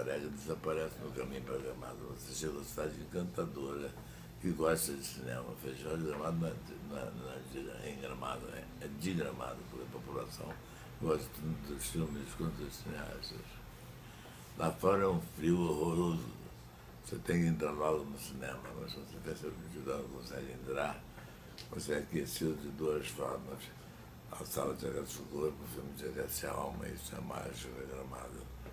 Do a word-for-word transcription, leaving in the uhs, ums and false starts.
Marega desaparece no caminho para Gramado. Você chega a uma cidade encantadora que gosta de cinema. O Festival de Gramado não é, não é, não é de, em Gramado, é, é de Gramado, porque a população gosta tanto dos filmes quanto dos cineastas. Lá fora é um frio horroroso. Você tem que entrar logo no cinema, mas se você tem seu multidão não consegue entrar, você é aquecido de duas formas. A sala te aquece o corpo, o filme te aquece a alma, isso é mágico, é Gramado.